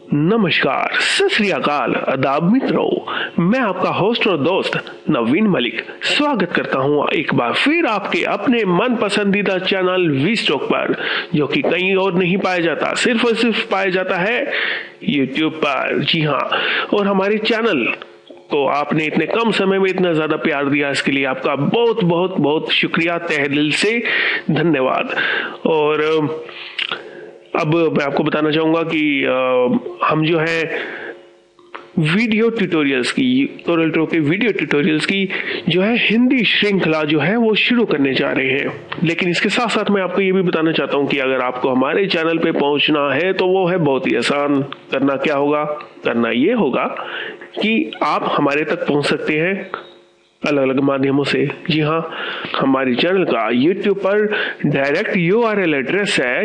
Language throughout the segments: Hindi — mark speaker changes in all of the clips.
Speaker 1: नमस्कार, सत श्री अकाल, आदाब मित्रों। मैं आपका होस्ट और दोस्त नवीन मलिक स्वागत करता हूं एक बार फिर आपके अपने मन पसंदीदा चैनल वी स्टॉक पर, जो कि कहीं और नहीं पाया जाता, सिर्फ और सिर्फ पाया जाता है यूट्यूब पर। जी हाँ, और हमारे चैनल को आपने इतने कम समय में इतना ज्यादा प्यार दिया, इसके लिए आपका बहुत बहुत बहुत शुक्रिया, तहे दिल से धन्यवाद। और अब मैं आपको बताना चाहूंगा कि हम जो है वीडियो ट्यूटोरियल्स की, कोरल ड्रॉ के वीडियो ट्यूटोरियल्स की जो है हिंदी श्रृंखला जो है वो शुरू करने जा रहे हैं। लेकिन इसके साथ साथ मैं आपको ये भी बताना चाहता हूँ कि अगर आपको हमारे चैनल पे पहुंचना है तो वो है बहुत ही आसान। करना क्या होगा? करना ये होगा कि आप हमारे तक पहुंच सकते हैं अलग अलग माध्यमों से। जी हाँ, हमारे चैनल का YouTube पर डायरेक्ट URL एड्रेस है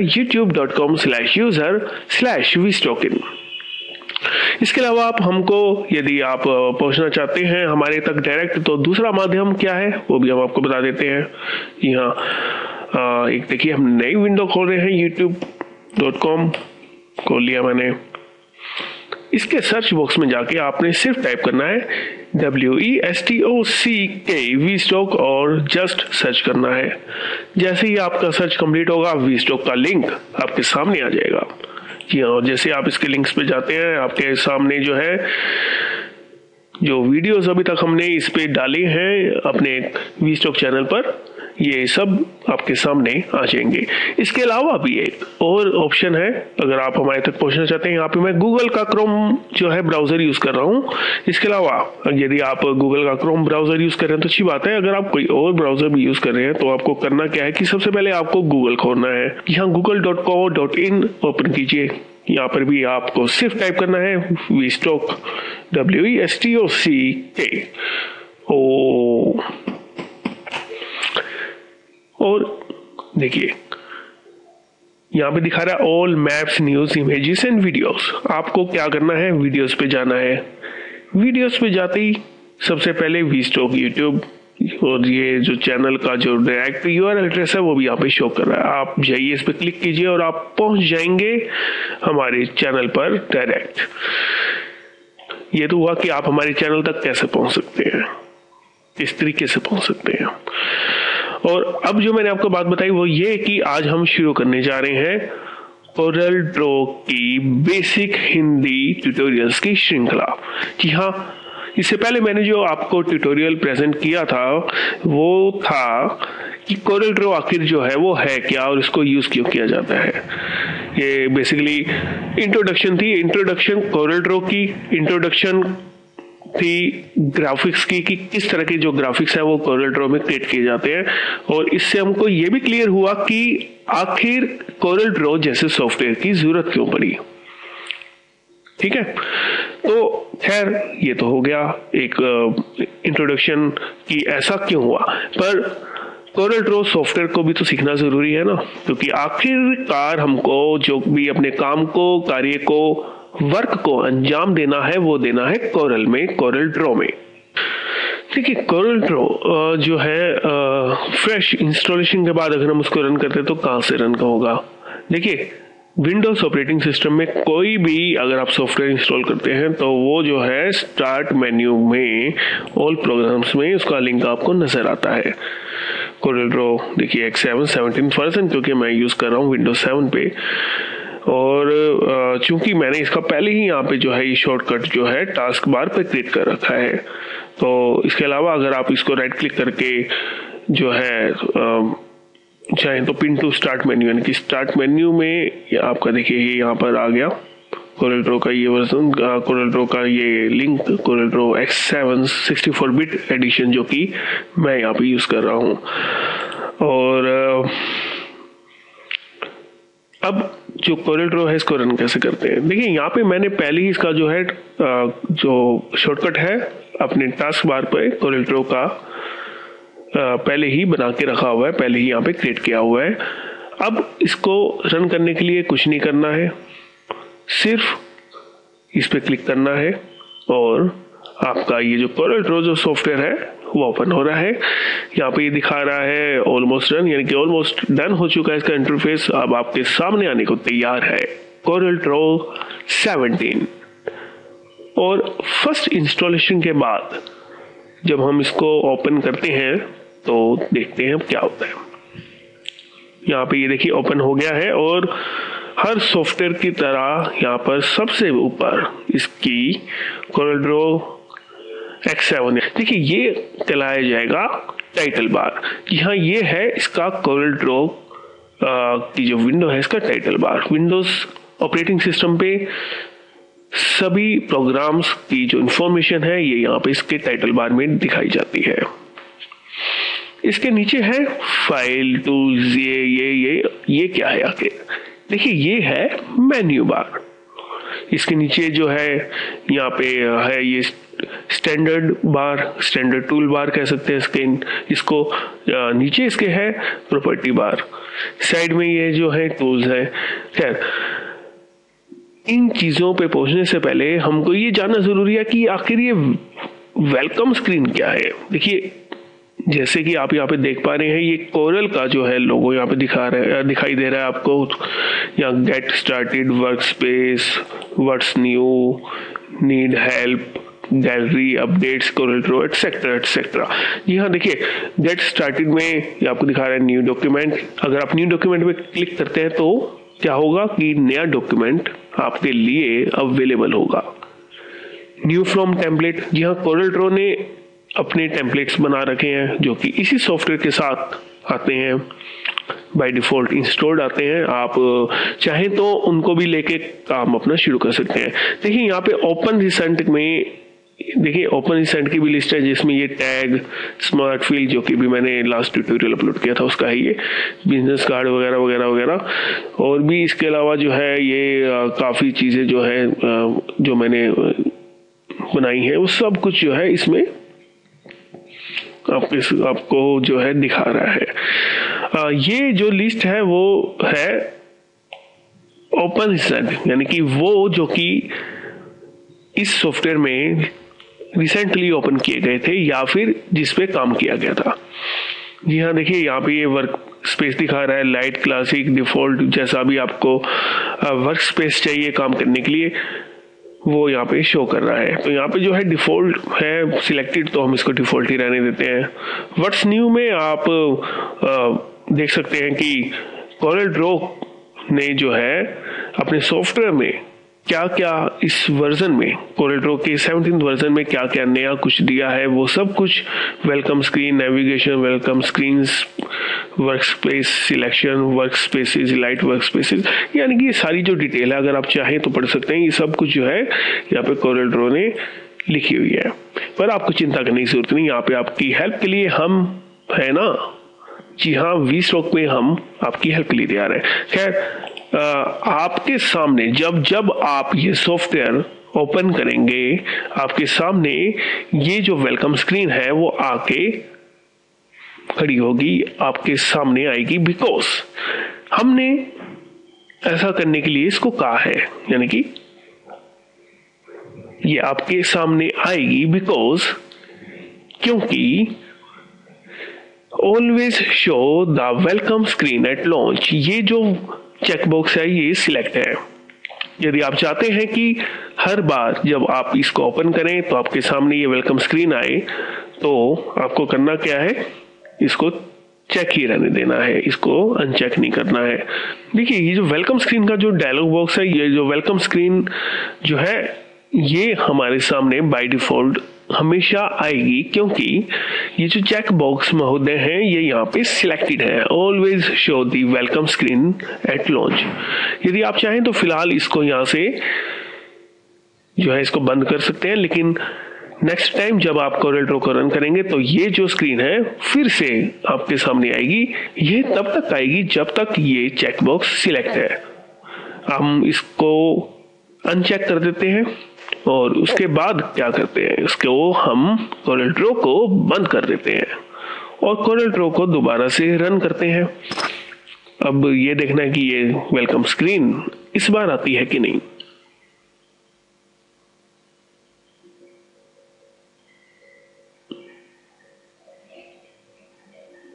Speaker 1: youtube.com/user/vstokin। इसके अलावा आप हमको, यदि आप पहुंचना चाहते हैं हमारे तक डायरेक्ट, तो दूसरा माध्यम क्या है वो भी हम आपको बता देते हैं। जी हाँ, एक देखिए, हम नई विंडो खोल रहे हैं, youtube.com खोल लिया मैंने। इसके सर्च बॉक्स में जाके आपने सिर्फ टाइप करना है WESTOCK वीस्टॉक और जस्ट सर्च करना है। जैसे ही आपका सर्च कंप्लीट होगा, वीस्टॉक का लिंक आपके सामने आ जाएगा। जी हाँ, और जैसे आप इसके लिंक्स पे जाते हैं, आपके सामने जो है जो वीडियोस अभी तक हमने इस पे डाले हैं अपने वीस्टॉक चैनल पर, ये सब आपके सामने आ जाएंगे। इसके अलावा भी एक और ऑप्शन है, अगर आप हमारे तक पहुंचना चाहते हैं। यहाँ पे मैं गूगल का क्रोम जो है ब्राउजर यूज कर रहा हूँ। इसके अलावा यदि आप गूगल का क्रोम ब्राउजर यूज कर रहे हैं तो अच्छी बात है। अगर आप कोई और ब्राउजर भी यूज कर रहे हैं तो आपको करना क्या है कि सबसे पहले आपको गूगल खोलना है। यहाँ google.co.in ओपन कीजिए। यहाँ पर भी आपको सिर्फ टाइप करना है वीस्टॉक, WESTOCK। और देखिए, यहाँ पे दिखा रहा है all maps, news, images and videos. आपको क्या करना है? वीडियोस पे जाना है। वीडियोस पे जाते ही सबसे पहले वीस्टॉक यूट्यूब और ये जो चैनल का जो डायरेक्ट URL एड्रेस है वो भी यहाँ पे शो कर रहा है। आप जाइए, इस पे क्लिक कीजिए और आप पहुंच जाएंगे हमारे चैनल पर डायरेक्ट। ये तो हुआ कि आप हमारे चैनल तक कैसे पहुंच सकते हैं, किस तरीके से पहुंच सकते हैं। और अब जो मैंने आपको बात बताई वो ये कि आज हम शुरू करने जा रहे हैं कोरल ड्रॉ की बेसिक हिंदी ट्यूटोरियल्स की श्रृंखला। जी हाँ, इससे पहले मैंने जो आपको ट्यूटोरियल प्रेजेंट किया था वो था कि कोरल ड्रॉ आखिर जो है वो है क्या और इसको यूज क्यों किया जाता है। ये बेसिकली इंट्रोडक्शन थी, इंट्रोडक्शन कोरल ड्रॉ की, इंट्रोडक्शन थी ग्राफिक्स की कि किस तरह के जो ग्राफिक्स है वो कोरल ड्रॉ में क्रिएट किए जाते हैं। और इससे हमको ये भी क्लियर हुआ कि आखिर कोरल ड्रॉ जैसे सॉफ्टवेयर की जरूरत क्यों पड़ी। ठीक है, तो खैर ये तो हो गया एक इंट्रोडक्शन कि ऐसा क्यों हुआ। पर कोरल ड्रॉ सॉफ्टवेयर को भी तो सीखना जरूरी है ना, क्योंकि आखिरकार हमको जो भी अपने काम को, कार्य को, वर्क को अंजाम देना है वो देना है कोरल में, कोरल ड्रॉ में। देखिए, कोरल ड्रॉ जो है फ्रेश इंस्टॉलेशन के बाद अगर हम उसको रन करते हैं तो कहाँ से रन होगा? देखिए, विंडोज ऑपरेटिंग सिस्टम में कोई भी अगर आप सॉफ्टवेयर इंस्टॉल करते हैं तो वो जो है स्टार्ट मेन्यू में ऑल प्रोग्राम्स में उसका लिंक आपको नजर आता है। कोरल ड्रॉ देखिए X7 17th वर्जन, क्योंकि मैं यूज कर रहा हूँ विंडोज 7 पे। और चूंकि मैंने इसका पहले ही यहाँ पे जो है ये शॉर्टकट जो है टास्क बार पे क्रिएट कर रखा है। तो इसके अलावा अगर आप इसको राइट क्लिक करके जो है चाहे तो पिन टू स्टार्ट मेन्यू, यानी कि स्टार्ट मेन्यू में आपका देखिए ये यहाँ पर आ गया कोरल ड्रॉ का ये वर्जन, कोरल ड्रॉ का ये लिंक, कोरल ड्रॉ X7 64-बिट एडिशन, जो कि मैं यहाँ पे यूज कर रहा हूँ। और अब जो कोरल ड्रॉ है इसको रन कैसे करते हैं? देखिए, यहाँ पे मैंने पहले ही इसका जो है जो शॉर्टकट है अपने टास्क बार पे कोरल ड्रॉ का पहले ही बना के रखा हुआ है, पहले ही यहाँ पे क्रिएट किया हुआ है। अब इसको रन करने के लिए कुछ नहीं करना है, सिर्फ इस पे क्लिक करना है और आपका ये जो कोरल ड्रॉ जो सॉफ्टवेयर है वो ओपन हो रहा है। यहाँ पे ये दिखा रहा है ऑलमोस्ट रन, यानी कि ऑलमोस्ट डन हो चुका है इसका इंटरफेस। अब आपके सामने आने को तैयार है कोरल ड्रॉ 17। और फर्स्ट इंस्टॉलेशन के बाद जब हम इसको ओपन करते हैं तो देखते हैं क्या होता है। यहाँ पे ये देखिए ओपन हो गया है और हर सॉफ्टवेयर की तरह यहाँ पर सबसे ऊपर इसकी CorelDRAW X7 है। देखिए ये कहलाया जाएगा टाइटल बार। जी हाँ, ये है इसका CorelDRAW की जो विंडो है इसका title bar. Windows operating system पे सभी प्रोग्राम्स की जो इंफॉर्मेशन है ये यहाँ पे इसके टाइटल बार में दिखाई जाती है। इसके नीचे है फाइल टूल्स, ये क्या है आके? देखिए ये है मेन्यू बार। इसके नीचे जो है यहाँ पे है ये standard bar, standard tool bar कह सकते हैं इसको। नीचे इसके है प्रॉपर्टी बार, साइड में ये जो है टूल्स है। खैर, इन चीजों पे पहुंचने से पहले हमको ये जानना जरूरी है कि आखिर ये वेलकम स्क्रीन क्या है। देखिए जैसे कि आप यहाँ पे देख पा रहे हैं, ये कोरल का जो है लोगो यहाँ पे दिखाई दे रहा है आपको। यहाँ get started, work space, what's new, need help, gallery, updates, CorelDRAW etcetera etcetera. जी हाँ, देखिए गेट स्टार्टेड में ये आपको दिखा रहा है न्यू डॉक्यूमेंट। अगर आप न्यू डॉक्यूमेंट पे क्लिक करते हैं तो क्या होगा कि नया डॉक्यूमेंट आपके लिए अवेलेबल होगा। न्यू फ्रॉम टेम्पलेट, जी हाँ, CorelDRAW ने अपने टेम्पलेट्स बना रखे हैं जो कि इसी सॉफ्टवेयर के साथ आते हैं, बाय डिफॉल्ट इंस्टॉल्ड आते हैं। आप चाहें तो उनको भी लेके काम अपना शुरू कर सकते हैं। देखिए यहाँ पे ओपन रिसेंट में, देखिए ओपन रिसेंट की भी लिस्ट है जिसमें ये टैग, स्मार्ट फील्ड जो कि भी मैंने लास्ट ट्यूटोरियल अपलोड किया था उसका है, ये बिजनेस कार्ड वगैरह वगैरह वगैरह। और भी इसके अलावा जो है ये काफ़ी चीज़ें जो है जो मैंने बनाई है वो सब कुछ जो है इसमें आपको जो है दिखा रहा है। ये जो लिस्ट है वो है ओपन रिसेंट, यानी कि वो जो कि इस सॉफ्टवेयर में रिसेंटली ओपन किए गए थे या फिर जिस पे काम किया गया था। जी हाँ, देखिए यहाँ पे ये वर्क स्पेस दिखा रहा है, लाइट, क्लासिक, डिफॉल्ट, जैसा भी आपको वर्क स्पेस चाहिए काम करने के लिए वो यहाँ पे शो कर रहा है। तो यहाँ पे जो है डिफॉल्ट है सिलेक्टेड, तो हम इसको डिफॉल्ट ही रहने देते हैं। व्हाट्स न्यू में आप देख सकते हैं कि CorelDRAW ने जो है अपने सॉफ्टवेयर में क्या क्या इस वर्जन में, CorelDRAW के 17th वर्जन में क्या क्या नया कुछ दिया है वो सब कुछ, welcome screen, navigation, welcome screens, work space selection, work spaces, light work spaces, यानी कि ये सारी जो डिटेल है अगर आप चाहें तो पढ़ सकते हैं। ये सब कुछ जो है यहाँ पे CorelDRAW ने लिखी हुई है, पर आपको चिंता करने की जरूरत नहीं। यहाँ पे आपकी हेल्प के लिए हम है ना, जी हाँ, vStock में हम आपकी हेल्प के लिए तैयार है। खैर, आपके सामने जब आप ये सॉफ्टवेयर ओपन करेंगे आपके सामने ये जो वेलकम स्क्रीन है वो आके खड़ी होगी, आपके सामने आएगी, बिकॉज हमने ऐसा करने के लिए इसको कहा है। यानी कि ये आपके सामने आएगी बिकॉज, क्योंकि always show the welcome screen at launch, ये जो चेकबॉक्स है ये सिलेक्ट है। यदि आप चाहते हैं कि हर बार जब आप इसको ओपन करें तो आपके सामने ये वेलकम स्क्रीन आए, तो आपको करना क्या है, इसको चेक ही रहने देना है, इसको अनचेक नहीं करना है। देखिए ये जो वेलकम स्क्रीन का जो डायलॉग बॉक्स है, ये जो वेलकम स्क्रीन जो है ये हमारे सामने बाय डिफॉल्ट हमेशा आएगी, क्योंकि ये जो चेक बॉक्स महोदय हैं ये यहाँ पे सिलेक्टेड है, always show the welcome screen at launch. यदि आप चाहें तो फिलहाल इसको यहाँ से जो है इसको बंद कर सकते हैं, लेकिन नेक्स्ट टाइम जब आप CorelDRAW को रन करेंगे तो ये जो स्क्रीन है फिर से आपके सामने आएगी। ये तब तक आएगी जब तक ये चेकबॉक्स सिलेक्ट है। हम इसको अनचेक कर देते हैं और उसके बाद क्या करते हैं, इसको हम CorelDRAW को बंद कर देते हैं और CorelDRAW को दोबारा से रन करते हैं। अब ये देखना है कि ये वेलकम स्क्रीन इस बार आती है कि नहीं।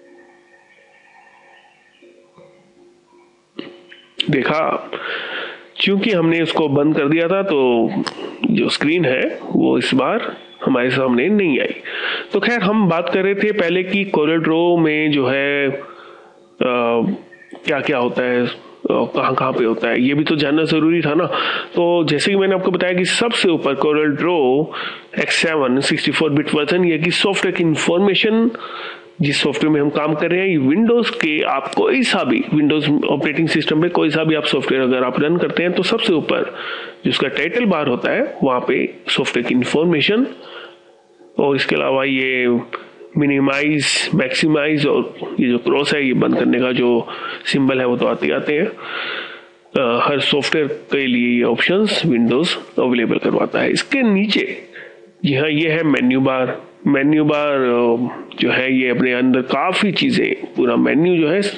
Speaker 1: देखा, क्योंकि हमने उसको बंद कर दिया था तो जो स्क्रीन है वो इस बार हमारे सामने नहीं आई। तो खैर, हम बात कर रहे थे पहले कि कोरल ड्रॉ में जो है क्या क्या होता है, कहाँ कहाँ पे होता है, ये भी तो जानना जरूरी था ना। तो जैसे कि मैंने आपको बताया कि सबसे ऊपर coral draw X7 64 bit version, ये कि सॉफ्टवेयर की इंफॉर्मेशन जिस सॉफ्टवेयर में हम काम कर रहे हैं, विंडोज के आप कोई सा भी विंडोज ऑपरेटिंग सिस्टम पे कोई सा भी आप सॉफ्टवेयर अगर आप रन करते हैं तो सबसे ऊपर जिसका टाइटल बार होता है वहां पे सॉफ्टवेयर की इंफॉर्मेशन, और इसके अलावा ये मिनिमाइज, मैक्सिमाइज और ये जो क्रॉस है ये बंद करने का जो सिंबल है वो तो आते हैं। हर सॉफ्टवेयर के लिए ये ऑप्शंस विंडोज अवेलेबल करवाता है। इसके नीचे जी हाँ, ये है मेन्यू बार। मेन्यू बार जो है ये अपने अंदर काफी चीजें, पूरा मेन्यू जो है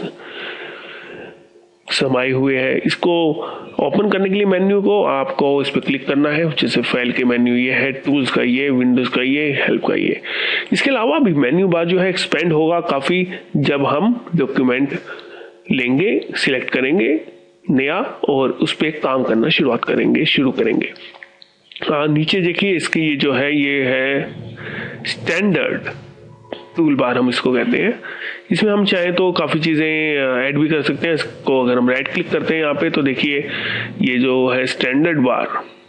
Speaker 1: समाये हुए है। इसको ओपन करने के लिए मेन्यू को आपको इस पर क्लिक करना है, जैसे फाइल के मेन्यू ये है, टूल्स का ये, विंडोज का ये, हेल्प का ये। इसके अलावा भी मेन्यू बार जो है एक्सपेंड होगा काफी जब हम डॉक्यूमेंट लेंगे, सिलेक्ट करेंगे नया और उस पर काम करना शुरू करेंगे। नीचे देखिए, इसकी ये जो है ये है स्टैंडर्ड टूल बार, हम इसको कहते हैं। इसमें हम चाहे तो काफी चीजें ऐड भी कर सकते हैं। इसको अगर हम राइट क्लिक करते हैं यहाँ पे तो देखिए ये जो है स्टैंडर्ड बार,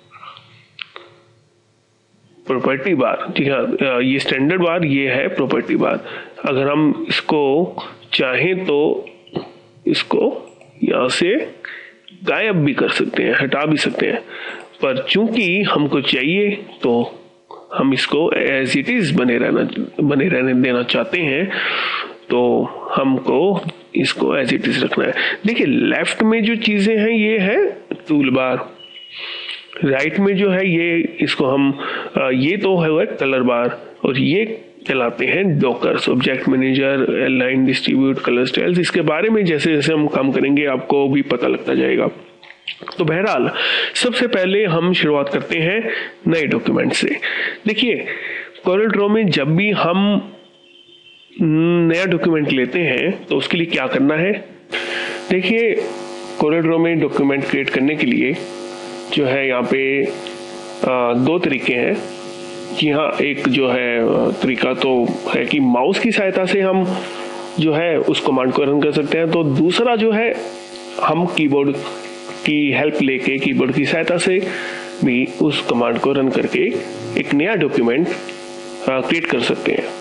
Speaker 1: प्रॉपर्टी बार, ठीक है, ये स्टैंडर्ड बार, ये है प्रॉपर्टी बार। अगर हम इसको चाहें तो इसको यहाँ से गायब भी कर सकते हैं, हटा भी सकते हैं, पर चूंकि हमको चाहिए तो हम इसको एज इट इज बने रहने देना चाहते हैं, तो हमको इसको एज इट इज रखना है। देखिए, लेफ्ट में जो चीजें हैं ये है टूल बार, राइट में जो है ये, इसको हम ये तो है कलर बार, और ये चलाते हैं dockers, object manager, align, distribute, colour styles. इसके बारे में जैसे जैसे हम काम करेंगे आपको भी पता लगता जाएगा। तो बहरहाल सबसे पहले हम शुरुआत करते हैं नए डॉक्यूमेंट से। देखिए, कोरल ड्रॉ में जब भी हम नया डॉक्यूमेंट लेते हैं तो उसके लिए क्या करना है। देखिए, कोरल ड्रॉ में डॉक्यूमेंट क्रिएट करने के लिए जो है यहाँ पे दो तरीके हैं। जी हाँ, एक जो है तरीका तो है कि माउस की सहायता से हम जो है उस कमांड को रन कर सकते हैं, तो दूसरा जो है हम कीबोर्ड की हेल्प लेके, कीबोर्ड की सहायता से भी उस कमांड को रन करके एक नया डॉक्यूमेंट क्रिएट कर सकते हैं।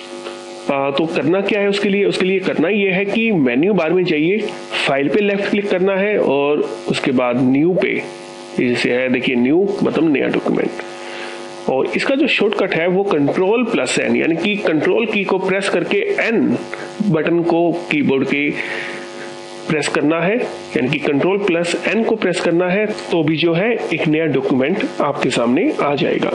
Speaker 1: तो करना क्या है उसके लिए करना ये है कि मेन्यू बार में जाइए, फाइल पे लेफ्ट क्लिक करना है और उसके बाद न्यू पे, जैसे है देखिए न्यू मतलब नया डॉक्यूमेंट, और इसका जो शॉर्टकट है वो Ctrl+N, यानी कि कंट्रोल की को प्रेस करके N बटन को कीबोर्ड के प्रेस करना है, यानी कि Ctrl+N को प्रेस करना है, तो भी जो है एक नया डॉक्यूमेंट आपके सामने आ जाएगा।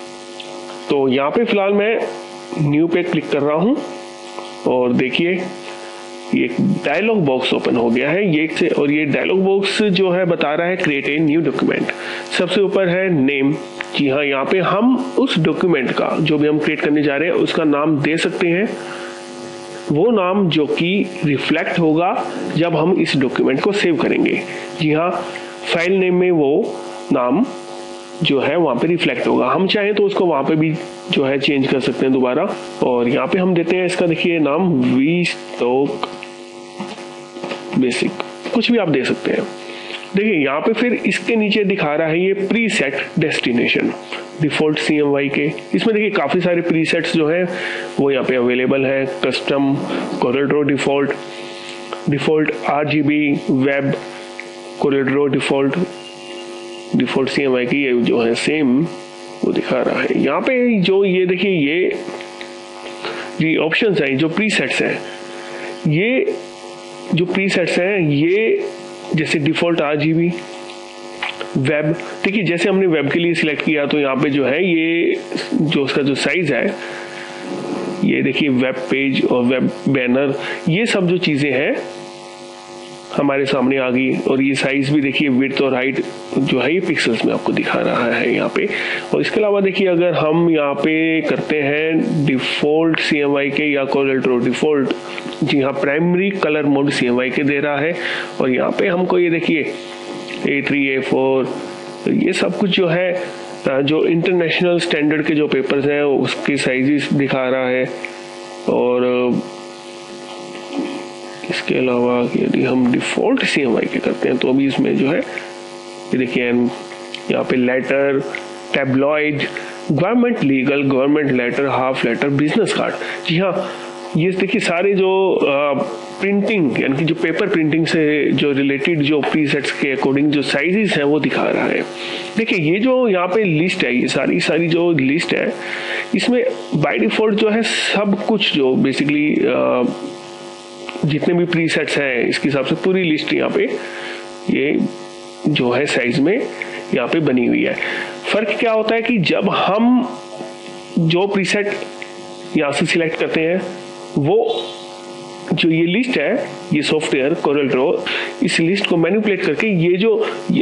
Speaker 1: तो यहाँ पे फिलहाल मैं न्यू पे क्लिक कर रहा हूं और देखिए ये एक डायलॉग बॉक्स ओपन हो गया है ये से, और ये डायलॉग बॉक्स जो है बता रहा है क्रिएट ए न्यू डॉक्यूमेंट। सबसे ऊपर है नेम। जी हाँ, यहाँ पे हम उस डॉक्यूमेंट का जो भी हम क्रिएट करने जा रहे हैं उसका नाम दे सकते हैं, वो नाम जो कि रिफ्लेक्ट होगा जब हम इस डॉक्यूमेंट को सेव करेंगे। जी हाँ, फाइल नेम में वो नाम जो है वहां पे रिफ्लेक्ट होगा। हम चाहें तो उसको वहां पे भी जो है चेंज कर सकते हैं दोबारा, और यहाँ पे हम देते हैं इसका, देखिए नाम VStock बेसिक, कुछ भी आप दे सकते हैं। देखिए यहाँ पे फिर इसके नीचे दिखा रहा है ये प्रीसेट डेस्टिनेशन डिफॉल्ट CMY के। इसमें देखिए काफी सारे प्रीसेट्स जो है वो यहाँ पे अवेलेबल है। Custom, Corel Draw default RGB, web, Corel Draw default CMY की, ये जो है सेम वो दिखा रहा है। यहाँ पे जो ये देखिए ये ऑप्शंस हैं, जो प्रीसेट्स हैं, ये जो प्रीसेट्स हैं ये जैसे डिफॉल्ट RGB, वेब, देखिए जैसे हमने वेब के लिए सिलेक्ट किया तो यहाँ पे जो है ये जो उसका जो साइज है, ये देखिए वेब पेज और वेब बैनर, ये सब जो चीजें हैं हमारे सामने आ गई। और ये साइज भी देखिए विड्थ और हाइट जो है ये पिक्सल्स में आपको दिखा रहा है यहाँ पे। और इसके अलावा देखिए अगर हम यहाँ पे करते हैं डिफॉल्ट CMY के या कोरल ड्रॉ डिफॉल्ट, जी हाँ प्राइमरी कलर मोड CMY के दे रहा है। और यहाँ पे हमको ये देखिए A3 A4 ये सब कुछ जो है जो इंटरनेशनल स्टैंडर्ड के जो पेपर्स हैं उसके साइजेस दिखा रहा है। और इसके अलावा यदि हम डिफ़ॉल्ट CMYK के करते हैं तो अभी इसमें जो है ये देखिए यहाँ पे letter, tabloid, government legal, government letter, half letter, business card. जी हाँ, ये देखिए सारे जो प्रिंटिंग यानी कि जो पेपर प्रिंटिंग से जो रिलेटेड जो प्रीसेट्स के अकॉर्डिंग जो साइजेस हैं वो दिखा रहा है। देखिए ये जो यहाँ पे लिस्ट है, ये सारी जो लिस्ट है इसमें बाय डिफॉल्ट जो है सब कुछ जो बेसिकली जितने भी प्रीसेट्स हैं इसके हिसाब से पूरी लिस्ट यहाँ पे ये जो है साइज में यहाँ पे बनी हुई है। फर्क क्या होता है कि जब हम जो प्रीसेट यहाँ से सिलेक्ट करते हैं वो जो ये लिस्ट है, ये सॉफ्टवेयर कोरल ड्रॉ इस लिस्ट को मैनिपुलेट करके ये जो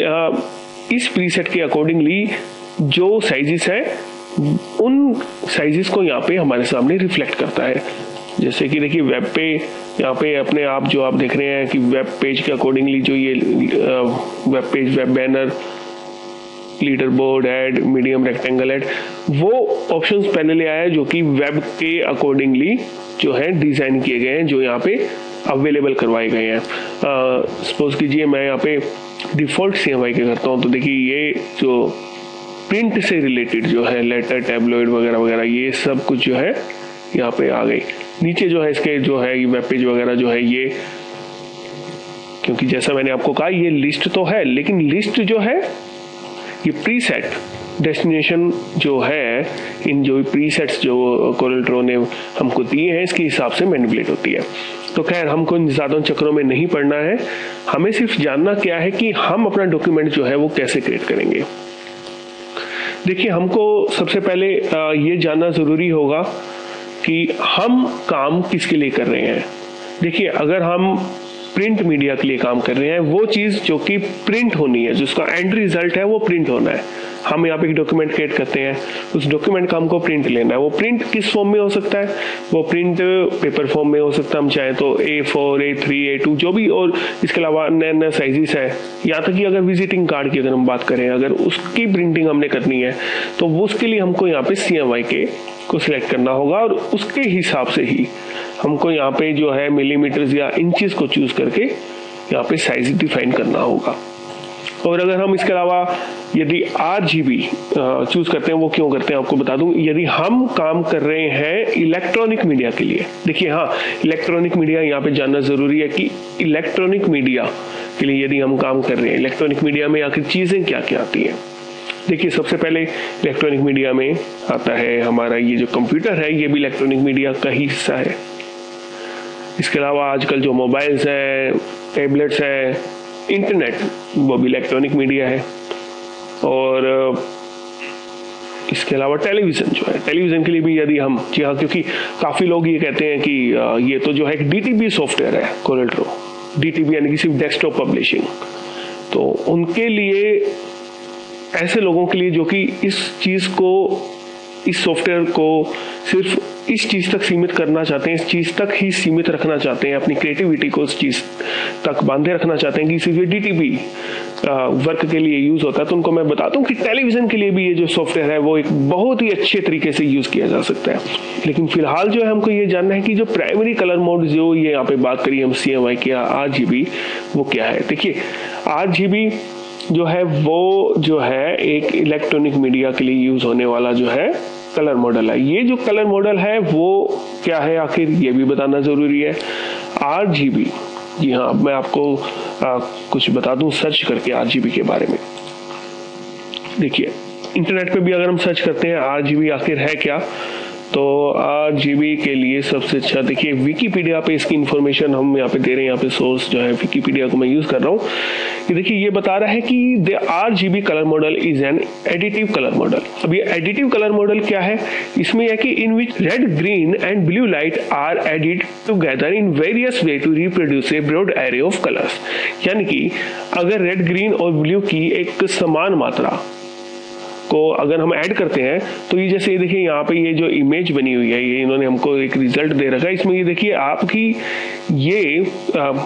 Speaker 1: इस प्रीसेट के अकॉर्डिंगली जो साइजेस हैं उन साइजेस को यहाँ पे हमारे सामने रिफ्लेक्ट करता है। जैसे कि देखिए वेब पे यहाँ पे अपने आप जो आप देख रहे हैं कि वेब पेज के अकॉर्डिंगली जो ये web page, web banner, leader board, ad, medium, rectangle ad, वो ऑप्शंस पहले ले आया है जो कि वेब के अकॉर्डिंगली जो है डिजाइन किए गए हैं, जो यहाँ पे अवेलेबल करवाए गए हैं। सपोज कीजिए मैं यहाँ पे डिफॉल्ट CMYK करता हूँ तो देखिए ये जो प्रिंट से रिलेटेड जो है लेटर, टैब्लॉइड वगैरह वगैरह ये सब कुछ जो है यहाँ पे आ गई। नीचे जो है इसके जो है ये वेब पेज वगैरह जो है ये, क्योंकि जैसा मैंने आपको कहा ये लिस्ट तो है लेकिन लिस्ट जो है ये प्रीसेट डेस्टिनेशन जो है, इन जो प्रीसेट्स जो कोरल ड्रॉ ने हमको दिए हैं इसके हिसाब से मैनिपुलेट होती है। तो खैर हमको इन ज़्यादा चक्रों में नहीं पड़ना है, हमें सिर्फ जानना क्या है कि हम अपना डॉक्यूमेंट जो है वो कैसे क्रिएट करेंगे। देखिए हमको सबसे पहले ये जानना ज़रूरी होगा कि हम काम किसके लिए कर रहे हैं। देखिए अगर हम प्रिंट मीडिया के लिए काम कर रहे हैं, वो चीज़ जो कि प्रिंट होनी है, जिसका एंड रिजल्ट है वो प्रिंट होना है। हम यहाँ पे एक डॉक्यूमेंट क्रिएट करते हैं, उस डॉक्यूमेंट का हमको प्रिंट लेना है। वो प्रिंट किस फॉर्म में हो सकता है? वो प्रिंट पेपर फॉर्म में हो सकता है, हम चाहें तो A4, A3, A2 जो भी, और इसके अलावा नए नए साइजेस है। यहाँ तक कि अगर विजिटिंग कार्ड की अगर हम बात करें, अगर उसकी प्रिंटिंग हमने करनी है तो वो उसके लिए हमको यहाँ पे CMYK को सिलेक्ट करना होगा और उसके हिसाब से ही हमको यहाँ पे जो है मिलीमीटर्स या इंचेस को चूज करके यहाँ पे साइज डिफाइन करना होगा। और अगर हम इसके अलावा यदि RGB चूज करते हैं, वो क्यों करते हैं आपको बता दूं। यदि हम काम कर रहे हैं इलेक्ट्रॉनिक मीडिया के लिए, देखिए हाँ इलेक्ट्रॉनिक मीडिया यहाँ पे जानना जरूरी है कि इलेक्ट्रॉनिक मीडिया के लिए यदि हम काम कर रहे हैं, इलेक्ट्रॉनिक मीडिया में आखिर चीजें क्या क्या आती हैं। देखिए सबसे पहले इलेक्ट्रॉनिक मीडिया में आता है हमारा ये जो कंप्यूटर है, ये भी इलेक्ट्रॉनिक मीडिया का ही हिस्सा है। इसके अलावा आजकल जो मोबाइल्स हैं, टैबलेट्स हैं, इंटरनेट, वो भी इलेक्ट्रॉनिक मीडिया है। और इसके अलावा टेलीविज़न जो है, टेलीविज़न के लिए भी यदि हम, जी हाँ, क्योंकि काफ़ी लोग ये कहते हैं कि ये तो जो है एक DTP सॉफ्टवेयर है कोरल ड्रॉ, DTP यानी कि सिर्फ डेस्कटॉप पब्लिशिंग। तो उनके लिए, ऐसे लोगों के लिए जो कि इस चीज़ को, इस सॉफ्टवेयर को सिर्फ इस चीज़ तक सीमित करना चाहते हैं, इस चीज़ तक ही सीमित रखना चाहते हैं, अपनी क्रिएटिविटी को उस चीज़ तक बांधे रखना चाहते हैं कि सिर्फ ये DTP वर्क के लिए यूज़ होता है, तो उनको मैं बताता हूँ कि टेलीविज़न के लिए भी ये जो सॉफ्टवेयर है वो एक बहुत ही अच्छे तरीके से यूज़ किया जा सकता है। लेकिन फिलहाल जो है हमको ये जानना है कि जो प्राइमरी कलर मोड जो ये यहाँ पे बात करी हम CMYK या RGB, वो क्या है। देखिए RGB जो है वो जो है एक इलेक्ट्रॉनिक मीडिया के लिए यूज़ होने वाला जो है कलर मॉडल है। ये जो कलर मॉडल है वो क्या है आखिर, ये भी बताना ज़रूरी है। RGB, जी हाँ, मैं आपको कुछ बता दूं सर्च करके RGB के बारे में। देखिए इंटरनेट पे भी अगर हम सर्च करते हैं RGB आखिर है क्या, तो RGB के लिए सबसे अच्छा देखिए विकीपीडिया पे इसकी इन्फॉर्मेशन हम यहाँ पे दे रहे हैं। यहाँ पे सोर्स जो है विकीपीडिया को मैं यूज़ कर रहा हूँ। ये देखिए ये बता रहा है कि the RGB colour model is an additive colour model. अब ये एडिटिव कलर मॉडल क्या है, इसमें यह कि in which red, green and blue light are added together in various way to reproduce a broad array of colours. यानी कि अगर रेड, ग्रीन और ब्लू की एक समान मात्रा को अगर हम ऐड करते हैं तो ये जैसे देखिए यहाँ पे ये जो इमेज बनी हुई है, ये इन्होंने हमको एक रिजल्ट दे रखा है। इसमें ये देखिए आपकी ये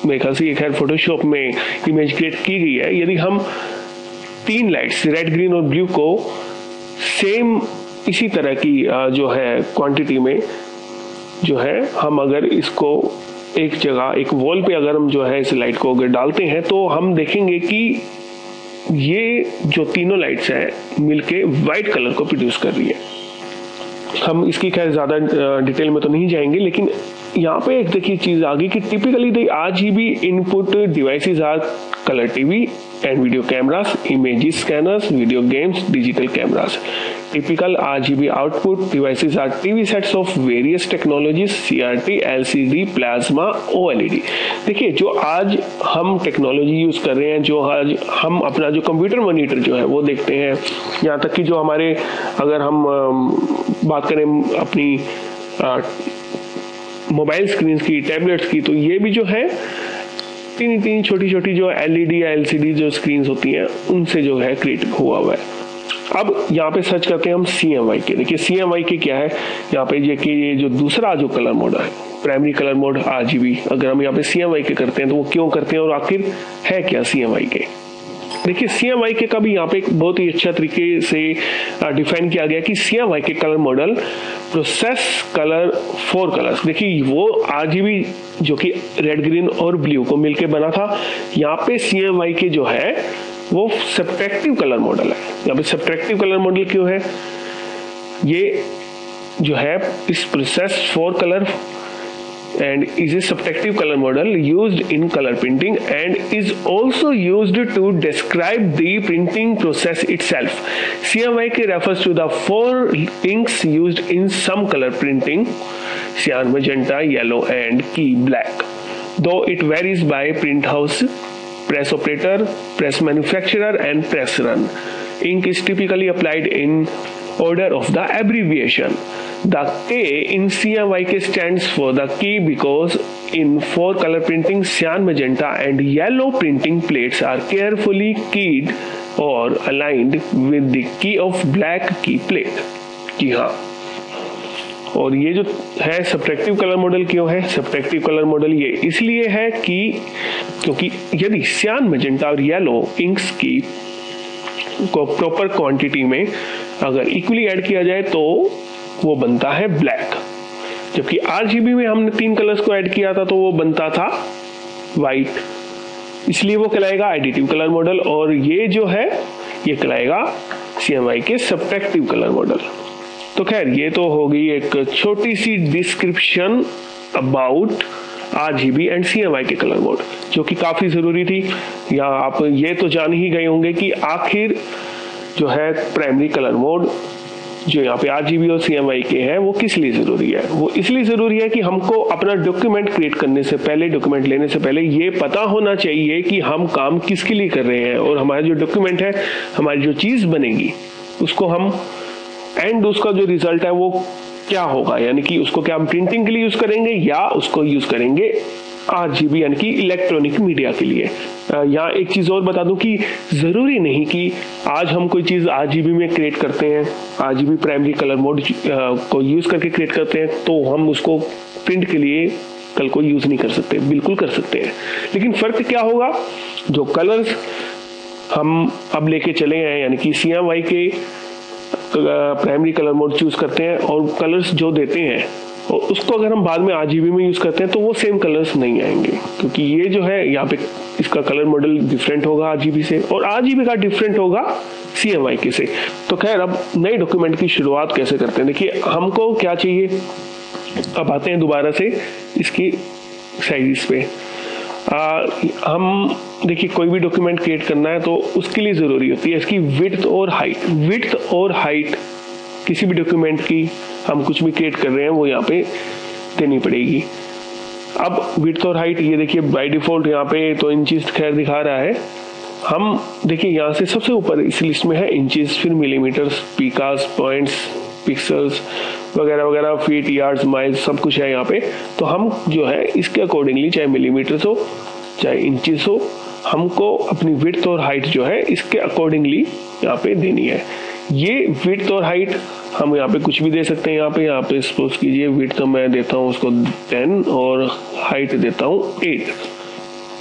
Speaker 1: मेरे ख्याल से खैर फोटोशॉप में इमेज क्रिएट की गई है। यदि हम 3 लाइट्स रेड, ग्रीन और ब्लू को सेम इसी तरह की जो है क्वांटिटी में जो है हम अगर इसको एक जगह एक वॉल पे अगर हम जो है इस लाइट को अगर डालते हैं तो हम देखेंगे कि ये जो तीनों लाइट्स हैं मिलके वाइट कलर को प्रोड्यूस कर रही है। हम इसकी खैर ज़्यादा डिटेल में तो नहीं जाएंगे, लेकिन यहाँ पे एक देखिए चीज़ आ गई कि typically the RGB input devices are colour TV and video cameras, image scanners, video games, digital cameras. Typical RGB output devices are TV sets of various technologies, CRT, LCD, plasma, OLED। देखिए जो आज हम टेक्नोलॉजी यूज कर रहे हैं, जो आज हम अपना जो कंप्यूटर मॉनिटर जो है वो देखते हैं, यहाँ तक कि जो हमारे अगर हम बात करें अपनी मोबाइल स्क्रीन की, टैबलेट्स की, तो ये भी जो है तीन छोटी छोटी जो LED या LCD जो स्क्रीन होती हैं उनसे जो है क्रिएट हुआ है। अब यहाँ पे सर्च करते हैं हम CMYK। देखिए CMYK क्या है, यहाँ पे ये जो दूसरा जो कलर मोड है, प्राइमरी कलर मोड RGB, अगर हम यहाँ पे CMYK करते हैं तो वो क्यों करते हैं और आखिर है क्या CMYK। देखिए CMYK का भी यहाँ पे एक बहुत ही अच्छा तरीके से डिफाइन किया गया कि CMYK colour model process colour 4 colours. देखिए वो RGB जो कि रेड, ग्रीन और ब्लू को मिलकर बना था, यहाँ पे CMYK जो है वो सब्ट्रैक्टिव कलर मॉडल है। यहाँ पे सब्ट्रैक्टिव कलर मॉडल क्यों है, ये जो है इस process 4 colour and is a subtractive color model used in color printing and is also used to describe the printing process itself. CMYK refers to the 4 inks used in some color printing: cyan, magenta, yellow and key black, though it varies by print house, press operator, press manufacturer and press run. Ink is typically applied in order of the abbreviation. The K in CMYK stands for the key because in 4 color printing, cyan, magenta and yellow printing plates are carefully keyed or aligned with the key of black key plate। जी हाँ, और ये जो है सब्ट्रैक्टिव कलर मॉडल क्यों है, सब्ट्रैक्टिव कलर मॉडल ये इसलिए है कि क्योंकि यदि cyan, magenta और येलो इंक्स की को प्रॉपर क्वांटिटी में अगर इक्वली ऐड किया जाए तो वो बनता है ब्लैक, जबकि RGB में हमने 3 कलर्स को ऐड किया था तो वो बनता था वाइट, इसलिए वो कहलाएगा एडिटिव कलर मॉडल। और ये जो है ये कहलाएगा CMYK सब्ट्रैक्टिव कलर मॉडल। तो खैर ये तो हो गई एक छोटी सी description about RGB and CMYK colour mode, जो कि काफी जरूरी थी। या आप ये तो जान ही गए होंगे कि आखिर जो है प्राइमरी कलर मोड जो यहाँ पे RGB और CMYK है वो किस लिए जरूरी है। वो इसलिए जरूरी है कि हमको अपना डॉक्यूमेंट क्रिएट करने से पहले, डॉक्यूमेंट लेने से पहले ये पता होना चाहिए कि हम काम किसके लिए कर रहे हैं, और हमारा जो डॉक्यूमेंट है, हमारी जो चीज बनेगी उसको हम एंड उसका जो रिजल्ट है वो क्या होगा, यानी कि उसको क्या हम प्रिंटिंग के लिए यूज करेंगे या उसको यूज करेंगे RGB यानी कि इलेक्ट्रॉनिक मीडिया के लिए। यहाँ एक चीज और बता दूं कि जरूरी नहीं कि आज हम कोई चीज RGB में क्रिएट करते हैं, RGB प्राइमरी कलर मोड को यूज करके क्रिएट करते हैं तो हम उसको प्रिंट के लिए कल को यूज नहीं कर सकते। बिल्कुल कर सकते हैं, लेकिन फर्क क्या होगा, जो कलर्स हम अब लेके चले हैं यानी कि CMYK primary colour mode choose करते हैं और कलर्स जो देते हैं और उसको अगर हम बाद में RGB में यूज करते हैं तो वो सेम कलर्स नहीं आएंगे, क्योंकि ये जो है यहाँ पे इसका कलर मॉडल डिफरेंट होगा RGB से और RGB का डिफरेंट होगा CMYK से। तो खैर अब नए डॉक्यूमेंट की शुरुआत कैसे करते हैं, देखिए हमको क्या चाहिए। अब आते हैं दोबारा से इसकी साइज पे। हम देखिए कोई भी डॉक्यूमेंट क्रिएट करना है तो उसके लिए जरूरी होती है इसकी विड्थ और हाइट। विड्थ और हाइट किसी भी डॉक्यूमेंट की हम कुछ भी क्रिएट कर रहे हैं वो यहाँ पे देनी पड़ेगी। अब विड्थ और हाइट ये देखिए बाय डिफॉल्ट यहाँ पे तो इंचेस खैर दिखा रहा है। हम देखिए यहाँ से सबसे ऊपर इस लिस्ट में है इंचेस, फिर मिलीमीटर्स, पीकास, पॉइंट्स, पिक्सल्स वगैरह वगैरह, फीट, यार्ड्स, माइल्स, सब कुछ है यहाँ पे। तो हम जो है इसके अकॉर्डिंगली चाहे मिलीमीटर्स हो चाहे इंचेस हो, हमको अपनी विड्थ और हाइट जो है इसके अकॉर्डिंगली यहाँ पे देनी है। ये विड्थ और हाइट हम यहाँ पे कुछ भी दे सकते हैं। यहाँ पे सपोज कीजिए विड्थ तो मैं देता हूँ उसको 10 और हाइट देता हूँ 8।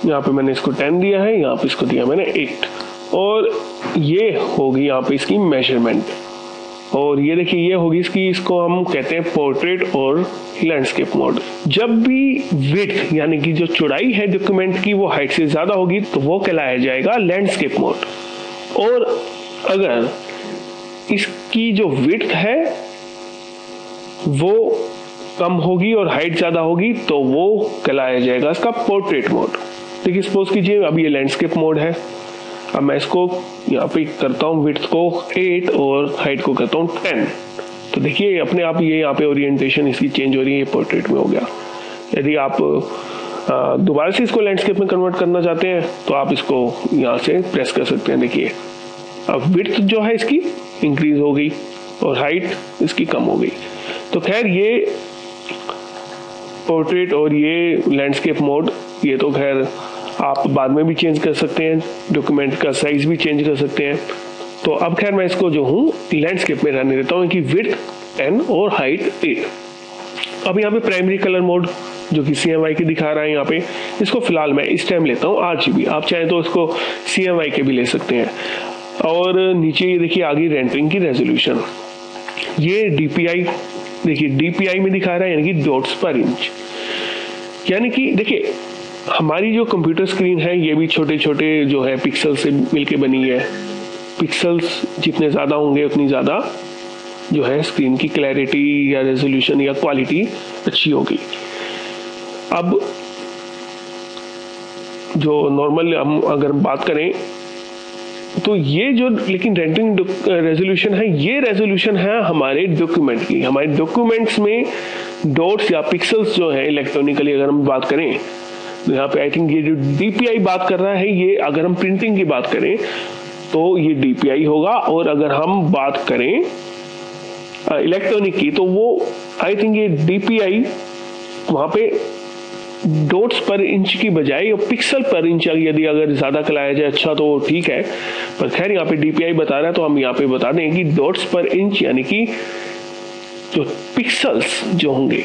Speaker 1: यहाँ पे मैंने इसको 10 दिया है, यहाँ पे इसको दिया मैंने 8, और ये होगी यहाँ पे इसकी मेजरमेंट। और ये देखिए ये होगी इसकी, इसको हम कहते हैं पोर्ट्रेट और लैंडस्केप मोड। जब भी विड्थ यानी कि जो चौड़ाई है डॉक्यूमेंट की वो हाइट से ज्यादा होगी तो वो कहलाया जाएगा लैंडस्केप मोड, और अगर इसकी जो विड्थ है वो कम होगी और हाइट ज्यादा होगी तो वो कहलाया जाएगा इसका पोर्ट्रेट मोड। देखिए सपोज कीजिए अब ये लैंडस्केप मोड है, अब मैं इसको यहाँ पे करता हूँ विड्थ को 8 और हाइट को करता हूँ 10, तो देखिए अपने आप ये यहाँ पे ओरिएंटेशन इसकी चेंज हो रही है, ये पोर्ट्रेट में हो गया। यदि आप दोबारा से इसको लैंडस्केप में कन्वर्ट करना चाहते हैं तो आप इसको यहाँ से प्रेस कर सकते हैं। देखिए अब विड्थ जो है इसकी इंक्रीज हो गई और हाइट इसकी कम हो गई। तो खैर ये पोर्ट्रेट और ये लैंडस्केप मोड ये तो खैर आप बाद में भी चेंज कर सकते हैं, डॉक्यूमेंट का साइज भी चेंज कर सकते हैं। तो अब खैर मैं इसको जो हूँ लैंडस्केप में रहने देता हूँ कि विड्थ 10 और हाइट 8। अब यहाँ पे प्राइमरी कलर मोड जो कि CMYK के दिखा रहा है यहाँ पे, इसको फिलहाल मैं इस टाइम लेता हूँ RGB, आप चाहें तो इसको CMYK के भी ले सकते हैं। और नीचे ये देखिए आगे रेंडरिंग की रेजोल्यूशन, ये DPI देखिए DPI में दिखा रहा है यानी कि डॉट्स पर इंच, यानी कि देखिए हमारी जो कंप्यूटर स्क्रीन है ये भी छोटे छोटे जो है पिक्सल से मिलके बनी है। पिक्सल्स जितने ज़्यादा होंगे उतनी ज़्यादा जो है स्क्रीन की क्लैरिटी या रेजोल्यूशन या क्वालिटी अच्छी होगी। अब जो नॉर्मल हम अगर बात करें तो ये जो लेकिन रेंडरिंग रेजोल्यूशन है ये रेजोल्यूशन है हमारे डॉक्यूमेंट की। हमारे डॉक्यूमेंट्स में डॉट्स या पिक्सल्स जो है इलेक्ट्रॉनिकली अगर हम बात करें तो यहाँ पे आई थिंक ये जो DPI बात कर रहा है ये अगर हम प्रिंटिंग की बात करें तो ये DPI होगा, और अगर हम बात करें इलेक्ट्रॉनिक की तो वो आई थिंक ये DPI वहां पे डॉट्स पर इंच की बजाय पिक्सल पर इंच यदि अगर ज्यादा कहलाया जाए अच्छा तो ठीक है, पर खैर यहाँ पे DPI बता रहा है तो हम यहाँ पे बता दें कि डॉट्स पर इंच यानी कि जो पिक्सल्स जो होंगे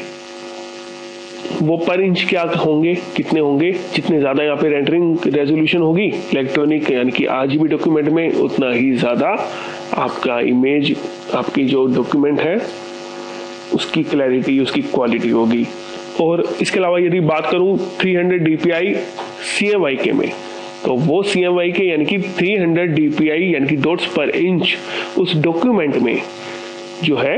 Speaker 1: वो पर इंच क्या होंगे, कितने होंगे, जितने ज्यादा यहाँ पे रेंडरिंग रेजोल्यूशन होगी इलेक्ट्रॉनिक यानी कि RGB डॉक्यूमेंट में उतना ही ज्यादा आपका इमेज आपकी जो डॉक्यूमेंट है उसकी क्लैरिटी उसकी क्वालिटी होगी। और इसके अलावा यदि बात करूं 300 DPI CMYK में तो वो CMYK यानी कि 300 DPI यानी कि डॉट्स पर इंच उस डॉक्यूमेंट में जो है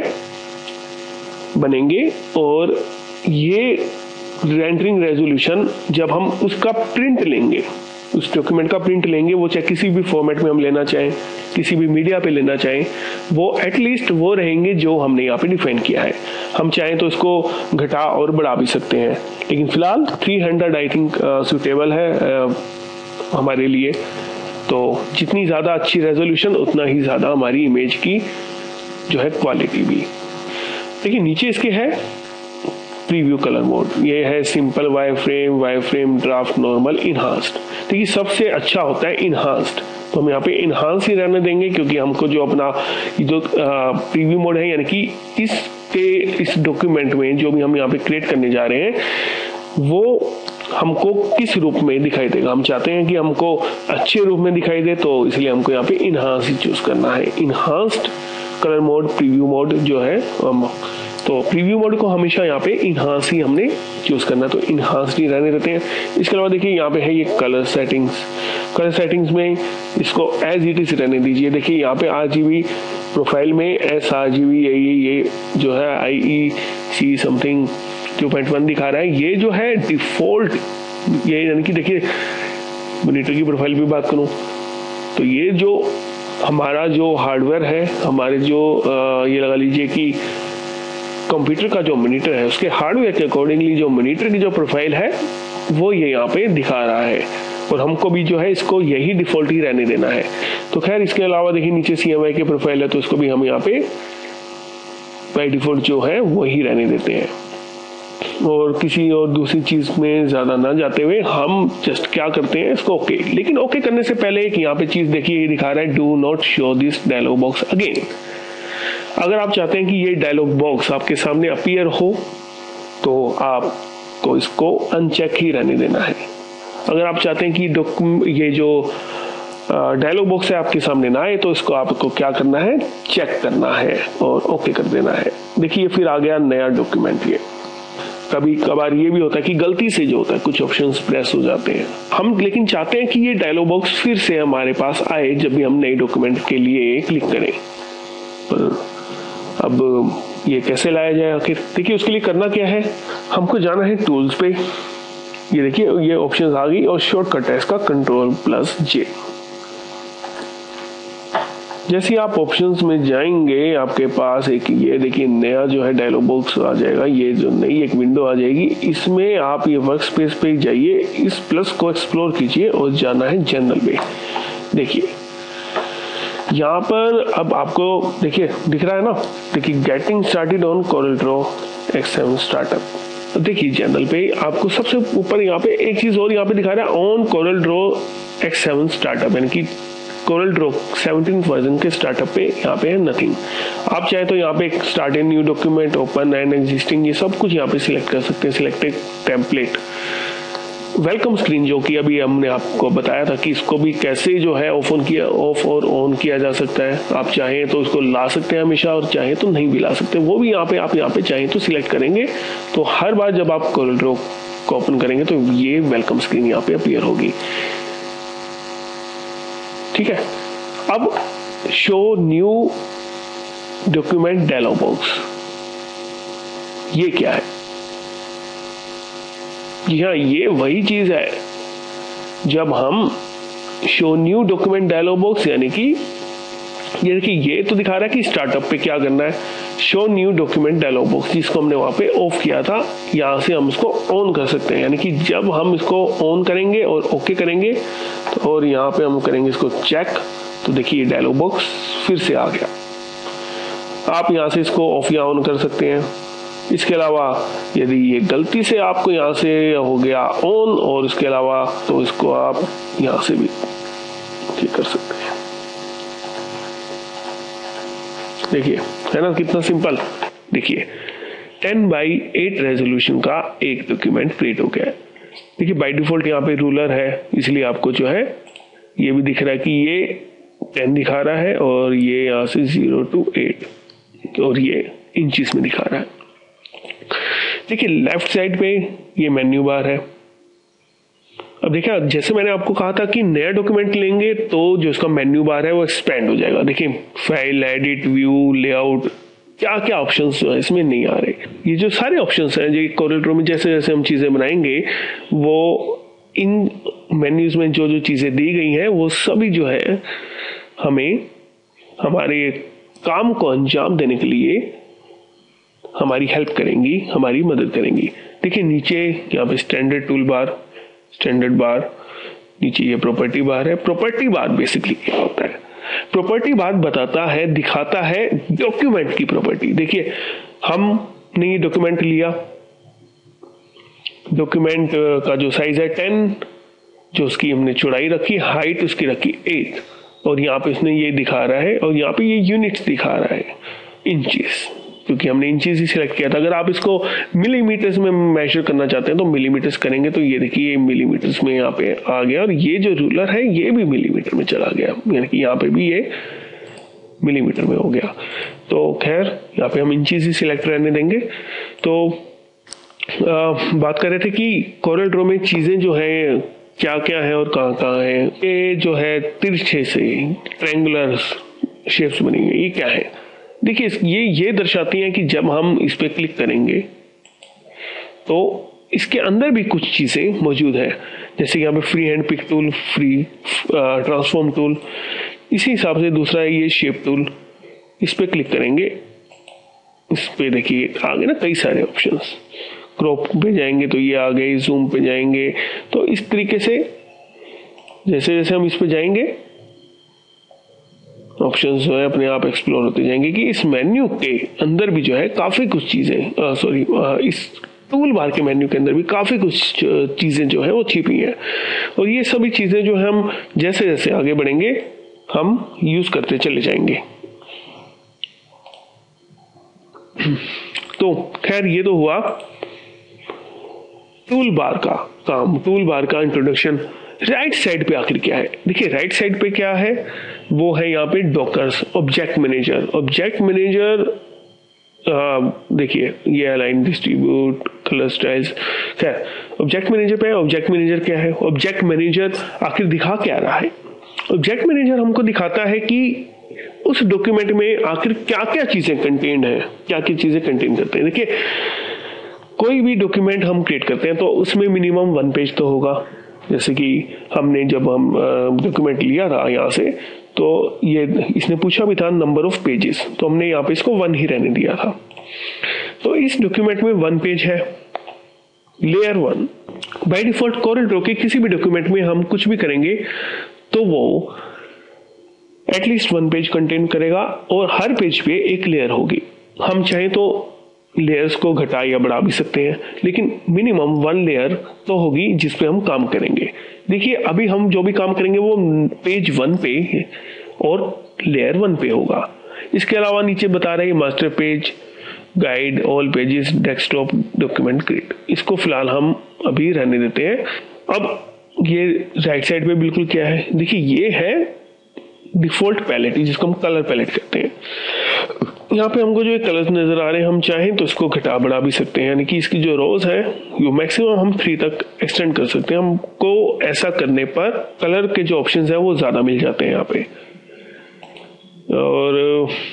Speaker 1: बनेंगे, और ये रेंडरिंग रेजोल्यूशन जब हम उसका प्रिंट लेंगे उस डॉक्यूमेंट का प्रिंट लेंगे वो चाहे किसी भी फॉर्मेट में हम लेना चाहें किसी भी मीडिया पे लेना चाहें वो एटलीस्ट वो रहेंगे जो हमने यहाँ पे डिफाइन किया है। हम चाहें तो इसको घटा और बढ़ा भी सकते हैं, लेकिन फिलहाल 300 आई थिंक सुटेबल है हमारे लिए। तो जितनी ज़्यादा अच्छी रेजोल्यूशन उतना ही ज़्यादा हमारी इमेज की जो है क्वालिटी भी। देखिए नीचे इसके है प्रीव्यू कलर मोड, ये है simple wireframe draft normal enhanced. देखिए सबसे अच्छा होता है इनहांस्ड, तो हम यहाँ पे इनहांस ही रहने देंगे क्योंकि हमको जो अपना जो प्रीव्यू मोड है यानी कि इस डॉक्यूमेंट में जो भी हम यहाँ पे क्रिएट करने जा रहे हैं वो हमको किस रूप में दिखाई देगा, हम चाहते हैं कि हमको अच्छे रूप में दिखाई दे, तो इसलिए हमको यहाँ पे इनहांस ही चूज करना है। Enhanced colour mode preview mode जो है तो प्रीव्यू मोड को हमेशा यहाँ पे इनहांस ही हमने चूज करना, तो इनहांस ही रहने देते हैं। इसके अलावा देखिए यहाँ पे है ये कलर सेटिंग्स में इसको एज इट इज रहने दीजिए। देखिए यहाँ पे RGB प्रोफाइल में sRGB ये जो है IEC समथिंग 2.1 दिखा रहा है, ये जो है डिफॉल्ट ये यानी कि देखिए मॉनिटर की प्रोफाइल भी बात करूं तो ये जो हमारा जो हार्डवेयर है हमारे जो ये लगा लीजिए कि कंप्यूटर का जो मॉनिटर है उसके हार्डवेयर के अकॉर्डिंगली जो मॉनिटर की जो प्रोफाइल है वो ये यहाँ पे दिखा रहा है, और हमको भी जो है इसको यही डिफॉल्ट ही रहने देना है। तो खैर इसके अलावा देखिए नीचे CMYK के प्रोफाइल है तो इसको भी हम यहाँ पे बाय डिफॉल्ट जो है वही रहने देते हैं, और किसी और दूसरी चीज में ज्यादा ना जाते हुए हम जस्ट क्या करते हैं इसको ओके। लेकिन ओके करने से पहले एक यहाँ पे चीज देखिए ये दिखा रहा है do not show this dialog box again. अगर आप चाहते हैं कि ये डायलॉग बॉक्स आपके सामने अपीयर हो तो आपको इसको अनचेक ही रहने देना है। अगर आप चाहते हैं कि ये जो डायलॉग बॉक्स है आपके सामने ना आए, तो इसको आपको क्या करना है, चेक करना है और ओके कर देना है। देखिए फिर आ गया नया डॉक्यूमेंट। ये कभी कभार ये भी होता है कि गलती से जो होता है कुछ ऑप्शंस प्रेस हो जाते हैं, हम लेकिन चाहते हैं कि ये डायलॉग बॉक्स फिर से हमारे पास आए जब भी हम नए डॉक्यूमेंट के लिए क्लिक करें। पर अब ये कैसे लाया जाए आखिर? देखिए उसके लिए करना क्या है, हमको जाना है टूल्स पे। ये देखिए ये ऑप्शंस आ गई और शॉर्टकट है इसका Ctrl+J। जैसे ही आप ऑप्शंस में जाएंगे आपके पास एक ये देखिए नया जो है डायलॉग बॉक्स आ जाएगा। ये जो नई एक विंडो आ जाएगी, इसमें आप ये वर्क स्पेस पे जाइए, इस प्लस को एक्सप्लोर कीजिए और जाना है जनरल में। देखिए यहाँ पर अब आपको देखिए दिख रहा है ना, देखिए getting started on CorelDRAW X7 startup. देखिए जनरल पे आपको सबसे ऊपर यहाँ पे एक चीज और यहाँ पे दिखा रहा है ऑन CorelDRAW X7 स्टार्टअप, यानी कि CorelDRAW 17 वर्जन के स्टार्टअप पे यहाँ पे है नथिंग। आप चाहे तो यहाँ पे start a new document, open and existing, ये सब कुछ यहाँ पे सिलेक्ट कर सकते हैं। सिलेक्ट टेम्पलेट, वेलकम स्क्रीन जो कि अभी हमने आपको बताया था कि इसको भी कैसे जो है ऑफ और ऑन किया जा सकता है। आप चाहें तो इसको ला सकते हैं हमेशा और चाहें तो नहीं भी ला सकते, वो भी यहाँ पे आप यहाँ पे चाहें तो सिलेक्ट करेंगे तो हर बार जब आप CorelDRAW को ओपन करेंगे तो ये वेलकम स्क्रीन यहाँ पे अपीयर होगी। ठीक है, अब show new document dialog box, ये क्या है? जी हाँ, ये वही चीज है जब हम show new document dialog box, यानी कि ये देखिए ये तो दिखा रहा है कि स्टार्टअप पे क्या करना है, show new document dialog box जिसको हमने वहां पे ऑफ किया था, यहां से हम इसको ऑन कर सकते हैं। यानी कि जब हम इसको ऑन करेंगे और ओके करेंगे तो और यहाँ पे हम करेंगे इसको चेक, तो देखिए डायलॉग बॉक्स फिर से आ गया। आप यहाँ से इसको ऑफ या ऑन कर सकते हैं। इसके अलावा यदि ये गलती से आपको यहाँ से हो गया ऑन और इसके अलावा तो इसको आप यहाँ से भी ठीक कर सकते हैं। देखिए है ना कितना सिंपल। देखिए 10:8 रेजोल्यूशन का एक डॉक्यूमेंट क्रिएट हो गया है। देखिए बाय डिफॉल्ट यहाँ पे रूलर है, इसलिए आपको जो है ये भी दिख रहा है कि ये 10 दिखा रहा है और ये यहाँ से 0 to 8 और ये इंचेस में दिखा रहा है। देखिए लेफ्ट साइड पे ये मेन्यू बार है। अब देखिए जैसे मैंने आपको कहा था कि नया डॉक्यूमेंट लेंगे तो जो इसका मेन्यू बार है वो एक्सपेंड हो जाएगा। देखिए फाइल, एडिट, व्यू, लेआउट, क्या क्या ऑप्शंस जो है इसमें नहीं आ रहे। ये जो सारे ऑप्शंस हैं जो CorelDRAW में जैसे जैसे हम चीजें बनाएंगे वो इन मेन्यूज में जो जो चीजें दी गई हैं वो सभी जो है हमें हमारे काम को अंजाम देने के लिए हमारी हेल्प करेंगी, हमारी मदद करेंगी। देखिए नीचे यहाँ पे standard tool bar, standard bar, नीचे ये प्रॉपर्टी बार है। प्रॉपर्टी बार बेसिकली क्या होता है? प्रॉपर्टी बार बताता है, दिखाता है डॉक्यूमेंट की प्रॉपर्टी। देखिए हमने ये डॉक्यूमेंट लिया, डॉक्यूमेंट का जो साइज है 10, जो उसकी हमने चौड़ाई रखी, हाइट उसकी रखी 8 और यहाँ पे इसने ये दिखा रहा है और यहाँ पे ये यूनिट्स दिखा रहा है, इंचेस, क्योंकि हमने इंचेस ही सिलेक्ट किया था। अगर आप इसको मिलीमीटर्स में मेजर करना चाहते हैं तो मिलीमीटर्स करेंगे तो ये देखिए ये मिलीमीटर्स में यहाँ पे आ गया और ये जो रूलर है ये भी मिलीमीटर में चला गया, यानी कि यहाँ पे भी ये मिलीमीटर में हो गया। तो खैर यहाँ पे हम इंचेस ही सिलेक्ट रहने देंगे। तो बात कर रहे थे कि CorelDRAW में चीजें जो है क्या क्या है और कहाँ कहाँ है। ये जो है तिरछे से ट्रायंगुलर शेप्स बनी है, ये क्या है? देखिए ये दर्शाती है कि जब हम इस पे क्लिक करेंगे तो इसके अंदर भी कुछ चीजें मौजूद है, जैसे यहाँ पे freehand pick tool, free transform tool. इसी हिसाब से दूसरा है ये शेप टूल, इस पे क्लिक करेंगे, इस पे देखिए आ गए ना कई सारे ऑप्शंस। क्रॉप पे जाएंगे तो ये आ गए, जूम पे जाएंगे तो इस तरीके से जैसे जैसे हम इस पे जाएंगे ऑप्शंस जो है अपने आप एक्सप्लोर होते जाएंगे कि इस मेन्यू के अंदर भी जो है काफी कुछ चीजें इस टूल बार के मेन्यू के अंदर भी काफी कुछ चीजें जो है वो छिपी हैं और ये सभी चीजें जो है हम जैसे जैसे आगे बढ़ेंगे हम यूज करते चले जाएंगे। तो खैर ये तो हुआ टूल बार का काम, टूल बार का इंट्रोडक्शन। राइट साइड पे आखिर क्या है? देखिए राइट साइड पे क्या है, वो है यहाँ पे dockers, object manager. Object manager देखिए ये अलाइन, डिस्ट्रीब्यूट, कलर स्टाइल्स, खैर ऑब्जेक्ट मैनेजर पे है। ऑब्जेक्ट मैनेजर क्या है? ऑब्जेक्ट मैनेजर आखिर दिखा क्या रहा है? ऑब्जेक्ट मैनेजर हमको दिखाता है कि उस डॉक्यूमेंट में आखिर क्या क्या चीजें कंटेन्ड है, क्या क्या चीजें कंटेन करते हैं। देखिए कोई भी डॉक्यूमेंट हम क्रिएट करते हैं तो उसमें मिनिमम 1 पेज तो होगा। जैसे कि हमने जब हम डॉक्यूमेंट लिया था यहाँ से, तो ये इसने पूछा भी था नंबर ऑफ पेजेस, तो हमने यहाँ पे इसको 1 ही रहने दिया था। तो इस डॉक्यूमेंट में 1 पेज है। Layer 1 by default Corel draw के किसी भी डॉक्यूमेंट में हम कुछ भी करेंगे तो वो एटलीस्ट 1 पेज कंटेन करेगा और हर पेज पे एक लेयर होगी। हम चाहें तो लेयर्स को घटा या बढ़ा भी सकते हैं, लेकिन मिनिमम 1 लेयर तो होगी जिस पे हम काम करेंगे। देखिए अभी हम जो भी काम करेंगे वो पेज 1 पे और लेयर 1 पे होगा। इसके अलावा नीचे बता रहे हैं master page, guide, all pages, desktop, document create. इसको फिलहाल हम अभी रहने देते हैं। अब ये राइट साइड पे बिल्कुल क्या है, देखिए ये है डिफॉल्ट पैलेट, जिसको हम कलर पैलेट कहते हैं। यहाँ पे हमको जो कलर्स नजर आ रहे हैं, हम चाहें तो इसको घटा बढ़ा भी सकते हैं, यानी कि इसकी जो रोज है वो मैक्सिमम हम 3 तक एक्सटेंड कर सकते हैं। हमको ऐसा करने पर कलर के जो ऑप्शंस हैं वो ज्यादा मिल जाते हैं यहाँ पे। और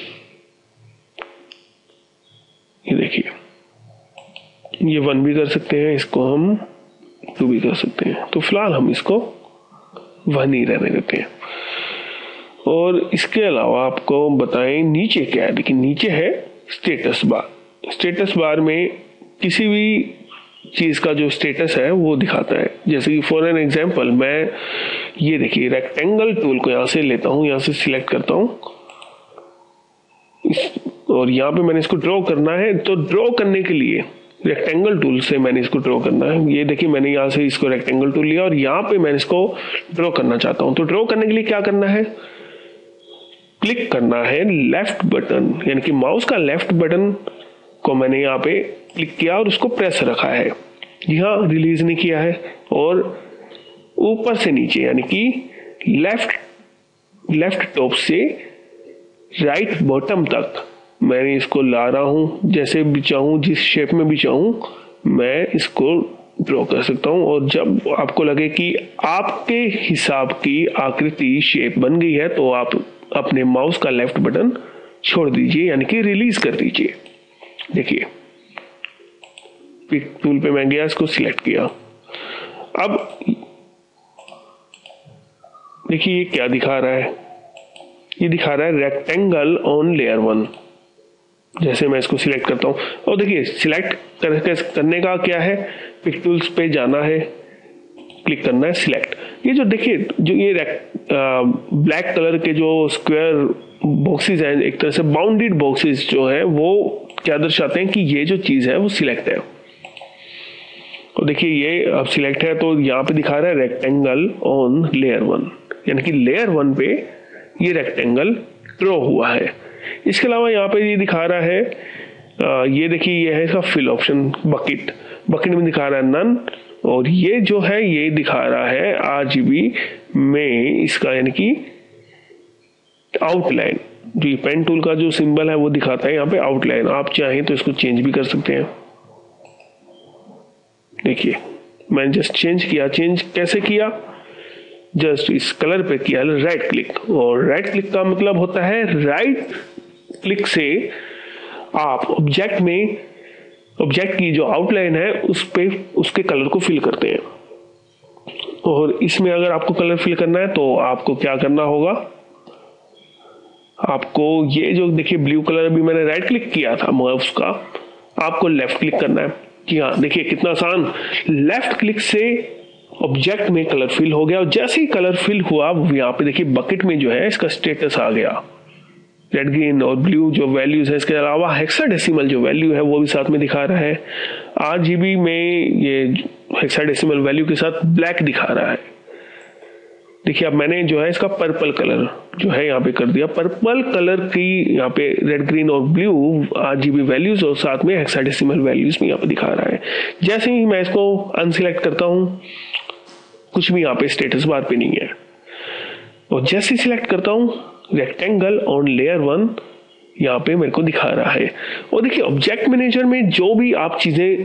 Speaker 1: ये देखिए ये 1 भी कर सकते हैं, इसको हम 2 भी कर सकते हैं। तो फिलहाल हम इसको 1 ही रहने देते हैं। और इसके अलावा आपको बताएं नीचे क्या है। देखिए नीचे है स्टेटस बार। स्टेटस बार में किसी भी चीज का जो स्टेटस है वो दिखाता है। जैसे कि फॉर एन एग्जांपल मैं ये देखिए रेक्टेंगल टूल को यहाँ से लेता हूँ, यहाँ से सिलेक्ट करता हूँ और यहाँ पे मैंने इसको ड्रॉ करना है। तो ड्रॉ करने के लिए रेक्टेंगल टूल से मैंने इसको ड्रॉ करना है। ये देखिए मैंने यहाँ से इसको रेक्टेंगल टूल लिया और यहाँ पे मैंने इसको ड्रॉ करना चाहता हूँ। तो ड्रॉ करने के लिए क्या करना है, क्लिक करना है लेफ्ट बटन, यानी कि माउस का लेफ्ट बटन को मैंने यहाँ पे क्लिक किया और उसको प्रेस रखा है, यहाँ रिलीज नहीं किया है। और ऊपर से नीचे यानी कि लेफ्ट टॉप से राइट बॉटम तक मैंने इसको ला रहा हूं। जैसे भी चाहूं, जिस शेप में भी चाहूं मैं इसको ड्रॉ कर सकता हूं। और जब आपको लगे कि आपके हिसाब की आकृति शेप बन गई है तो आप अपने माउस का लेफ्ट बटन छोड़ दीजिए, यानी कि रिलीज कर दीजिए। देखिए पिक टूल पे मैं गया, इसको सिलेक्ट किया। अब देखिए ये क्या दिखा रहा है, ये दिखा रहा है रेक्टेंगल ऑन लेयर 1। जैसे मैं इसको सिलेक्ट करता हूं और देखिए सिलेक्ट करने का क्या है, पिक टूल्स पे जाना है, क्लिक करना है सिलेक्ट। ये जो देखिए जो ये ब्लैक कलर के जो स्क्वायर बॉक्सेस हैं, एक तरह से बाउंडेड बॉक्सेस जो है वो क्या दर्शाते हैं कि ये जो चीज है वो सिलेक्ट है। और देखिए ये अब सिलेक्ट है तो यहाँ पे दिखा रहा है रेक्टेंगल ऑन लेयर 1, यानी कि लेयर 1 पे ये रेक्टेंगल ड्रॉ हुआ है। इसके अलावा यहाँ पे ये दिखा रहा है, ये देखिए ये है इसका फिल ऑप्शन, बकेट में दिखा रहा है नन। और ये जो है ये दिखा रहा है RGB में इसका, यानी कि आउटलाइन। जो ये पेन टूल का जो सिंबल है वो दिखाता है यहाँ पे आउटलाइन। आप चाहें तो इसको चेंज भी कर सकते हैं। देखिए मैंने जस्ट चेंज किया। चेंज कैसे किया, जस्ट इस कलर पे किया राइट क्लिक। और राइट क्लिक का मतलब होता है राइट क्लिक से आप ऑब्जेक्ट की जो आउटलाइन है उस पे उसके कलर को फिल करते हैं। और इसमें अगर आपको कलर फिल करना है तो आपको क्या करना होगा, आपको ये जो देखिए ब्लू कलर अभी मैंने राइट क्लिक किया था माउस का, आपको लेफ्ट क्लिक करना है। कि हाँ देखिए कितना आसान, लेफ्ट क्लिक से ऑब्जेक्ट में कलर फिल हो गया। और जैसे ही कलर फिल हुआ यहाँ पे देखिए बकेट में जो है इसका स्टेटस आ गया, रेड ग्रीन और ब्लू जो वैल्यूज है। इसके अलावा हेक्साडेसिमल जो वैल्यू है वो भी साथ में दिखा रहा है। RGB में ये हेक्साडेसिमल वैल्यू के साथ ब्लैक दिखा रहा है। देखिए अब मैंने जो है इसका पर्पल कलर जो है यहाँ पे कर दिया। पर्पल कलर की यहाँ पे रेड, ग्रीन और ब्लू RGB वैल्यूज और साथ में हेक्साडेसिमल वैल्यूज भी यहाँ पे दिखा रहा है। जैसे ही मैं इसको अनसिलेक्ट करता हूँ, कुछ भी यहाँ पे स्टेटस बार पे नहीं है, और जैसे सिलेक्ट करता हूँ रेक्टेंगल ऑन लेयर 1 यहाँ पे मेरे को दिखा रहा है। और देखिए ऑब्जेक्ट मैनेजर में जो भी आप चीजें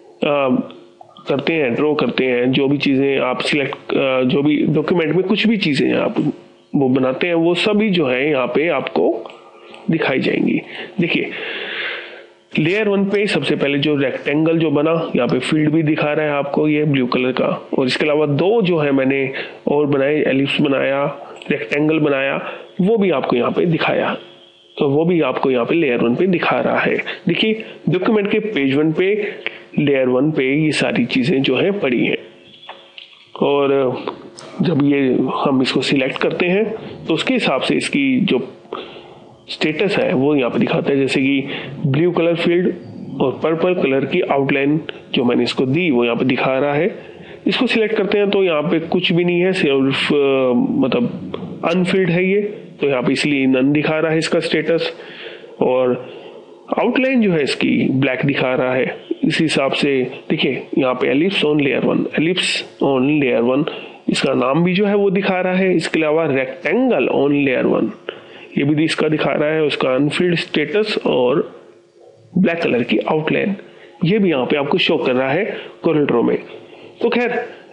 Speaker 1: करते हैं, ड्रॉ करते हैं, जो भी चीजें आप सिलेक्ट, जो भी डॉक्यूमेंट में कुछ भी चीजें आप वो बनाते हैं, वो सभी जो है यहाँ पे आपको दिखाई जाएंगी। देखिए लेयर 1 पे सबसे पहले जो रेक्टेंगल जो बना, यहाँ पे फील्ड भी दिखा रहा है आपको ये ब्लू कलर का, और इसके अलावा दो जो है मैंने और बनाए, एलिप्स बनाया, रेक्टेंगल बनाया, वो भी आपको यहाँ पे दिखाया, तो वो भी आपको यहाँ पे लेयर 1 पे दिखा रहा है। देखिए डॉक्यूमेंट के पेज 1 पे, लेयर 1 पे ये सारी चीजें जो है पड़ी हैं। और जब ये हम इसको सिलेक्ट करते हैं तो उसके हिसाब से इसकी जो स्टेटस है वो यहाँ पे दिखाता है। जैसे कि ब्लू कलर फील्ड और पर्पल कलर की आउटलाइन जो मैंने इसको दी वो यहाँ पे दिखा रहा है। इसको सिलेक्ट करते हैं तो यहाँ पे कुछ भी नहीं है, सिर्फ मतलब अनफिल्ड है ये, तो यहाँ पे इसलिए नन दिखा रहा है इसका स्टेटस। और आउटलाइन जो है इसकी ब्लैक दिखा रहा है। इस हिसाब से देखिए यहाँ पे ellipse on layer 1, ellipse on layer 1 इसका नाम भी जो है वो दिखा रहा है। इसके अलावा रेक्टेंगल ऑन लेयर 1 ये भी इसका दिखा रहा है, उसका अनफिल्ड स्टेटस और ब्लैक कलर की आउटलाइन ये भी यहाँ पे आपको शो कर रहा है कोरल ड्रॉ में। तो खैर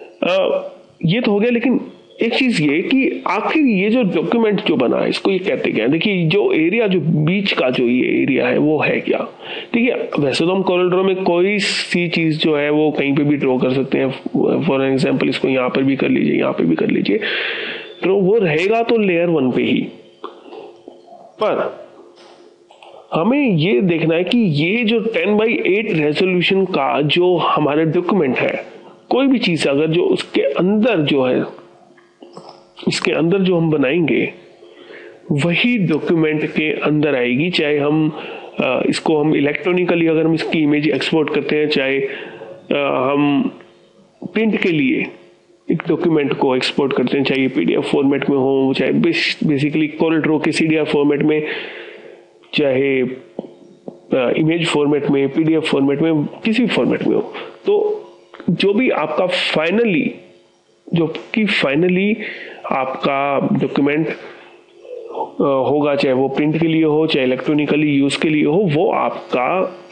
Speaker 1: ये तो हो गया, लेकिन एक चीज ये कि आखिर ये जो डॉक्यूमेंट जो बना है इसको ये कहते क्या है। देखिए जो एरिया, जो बीच का जो ये एरिया है वो है क्या। ठीक है, वैसे तो हम कोरल ड्रॉ में कोई सी चीज जो है वो कहीं पे भी ड्रॉ कर सकते हैं। फॉर एग्जांपल इसको यहाँ पर भी कर लीजिए, यहाँ पे भी कर लीजिए, तो वो रहेगा तो लेयर 1 पे ही। पर हमें ये देखना है कि ये जो 10:8 रेजोल्यूशन का जो हमारा डॉक्यूमेंट है, कोई भी चीज अगर जो उसके अंदर जो है, इसके अंदर जो हम बनाएंगे वही डॉक्यूमेंट के अंदर आएगी। चाहे हम इसको हम इलेक्ट्रॉनिकली अगर हम इसकी इमेज एक्सपोर्ट करते हैं, चाहे हम प्रिंट के लिए एक डॉक्यूमेंट को एक्सपोर्ट करते हैं, चाहे PDF फॉर्मेट में हो, चाहे बेसिकली कोरल ड्रॉ के CDR फॉर्मेट में, चाहे इमेज फॉर्मेट में, PDF फॉर्मेट में, किसी भी फॉर्मेट में हो, तो जो भी आपका फाइनली आपका डॉक्यूमेंट होगा, चाहे वो प्रिंट के लिए हो, चाहे इलेक्ट्रॉनिकली यूज के लिए हो, वो आपका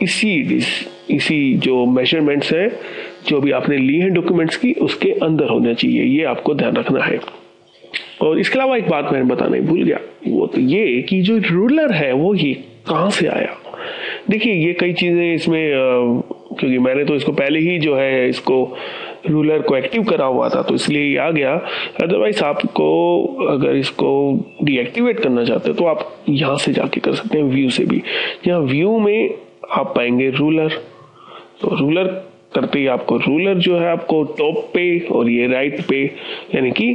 Speaker 1: इसी जो मेजरमेंट्स हैं जो भी आपने ली हैं डॉक्यूमेंट्स की, उसके अंदर होना चाहिए। ये आपको ध्यान रखना है। और इसके अलावा एक बात मैंने बताना ही भूल गया, वो तो ये कि जो रूलर है वो ये कहां से आया। देखिए ये कई चीजें इसमें क्योंकि मैंने तो इसको पहले ही जो है इसको रूलर को एक्टिव करा हुआ था तो इसलिए ये आ गया। अदरवाइज आपको अगर इसको डीएक्टिवेट करना चाहते हो तो आप यहां से जाके कर सकते हैं, व्यू से भी। यहाँ व्यू में आप पाएंगे रूलर, तो रूलर करते ही आपको रूलर जो है आपको टॉप पे और ये राइट पे, यानी कि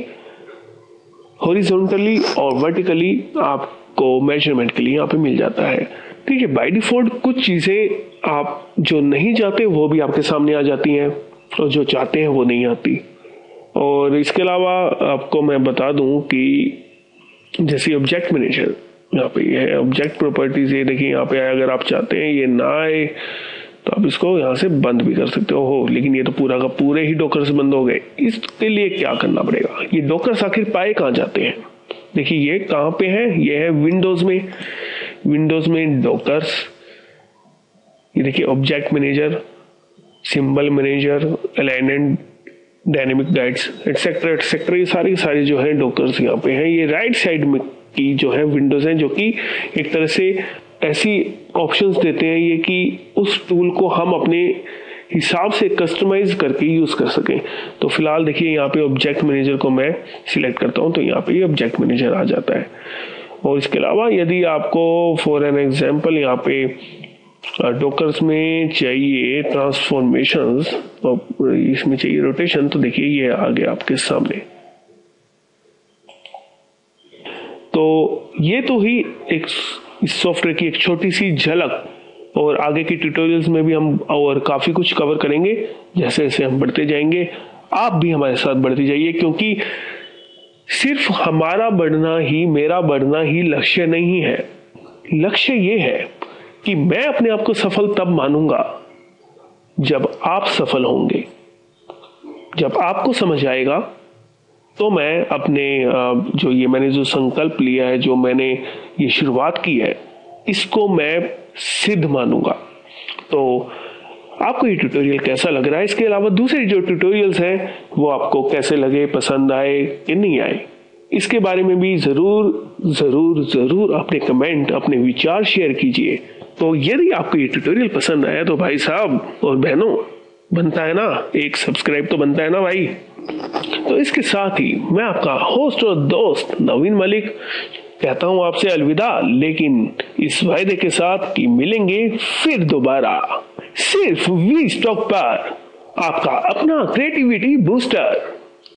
Speaker 1: हॉरिजॉन्टली और वर्टिकली आपको मेजरमेंट के लिए यहाँ पे मिल जाता है। ठीक है, बाय डिफॉल्ट कुछ चीजें आप जो नहीं चाहते वो भी आपके सामने आ जाती हैं और जो चाहते हैं वो नहीं आती। और इसके अलावा आपको मैं बता दूं कि जैसे ऑब्जेक्ट मैनेजर यहाँ पे ये है, ऑब्जेक्ट प्रॉपर्टीज, ये देखिए यहाँ पे आए, अगर आप चाहते हैं ये ना आए तो आप इसको यहाँ से बंद भी कर सकते हो। लेकिन ये तो पूरा का पूरे ही डॉकर्स बंद हो गए। इसके लिए क्या करना पड़ेगा, ये डॉकर्स आखिर पाए कहाँ जाते हैं। देखिए ये कहाँ पे है, ये है विंडोज में, विंडोज में डॉकर्स, ये देखिए object manager, symbol manager, alignment, dynamic guides etcetera etcetera, ये सारी जो है डॉकर्स यहाँ पे हैं। ये राइट साइड में की जो है विंडोज हैं, जो कि एक तरह से ऐसी ऑप्शंस देते हैं ये कि उस टूल को हम अपने हिसाब से कस्टमाइज करके यूज कर सकें। तो फिलहाल देखिए यहाँ पे ऑब्जेक्ट मैनेजर को मैं सिलेक्ट करता हूँ तो यहाँ पे ये ऑब्जेक्ट मैनेजर आ जाता है। और इसके अलावा यदि आपको फॉर एन एग्जांपल यहाँ पे डॉकर्स में चाहिए ट्रांसफॉर्मेशंस और इसमें चाहिए रोटेशन, तो देखिए ये आ गया आपके सामने। तो ये तो ही एक इस सॉफ्टवेयर की एक छोटी सी झलक, और आगे की ट्यूटोरियल्स में भी हम और काफी कुछ कवर करेंगे। जैसे जैसे हम बढ़ते जाएंगे आप भी हमारे साथ बढ़ते जाइए, क्योंकि सिर्फ हमारा बढ़ना ही, मेरा बढ़ना ही लक्ष्य नहीं है। लक्ष्य ये है कि मैं अपने आप को सफल तब मानूंगा जब आप सफल होंगे। जब आपको समझ आएगा तो मैं अपने मैंने जो संकल्प लिया है, जो मैंने ये शुरुआत की है, इसको मैं सिद्ध मानूंगा। तो आपको ये ट्यूटोरियल कैसा लग रहा है? इसके अलावा दूसरे जो ट्यूटोरियल्स हैं वो आपको कैसे लगे, पसंद आए कि नहीं आए, इसके बारे में भी जरूर अपने कमेंट, अपने विचार शेयर कीजिए। तो यदि आपको ये ट्यूटोरियल पसंद आया तो भाई साहब और बहनों, बनता है ना एक सब्सक्राइब, तो बनता है ना भाई। तो इसके साथ ही मैं आपका होस्ट और दोस्त नवीन मलिक कहता हूं आपसे अलविदा, लेकिन इस वायदे के साथ कि मिलेंगे फिर दोबारा, सिर्फ वी स्टॉक पर, आपका अपना क्रिएटिविटी बूस्टर।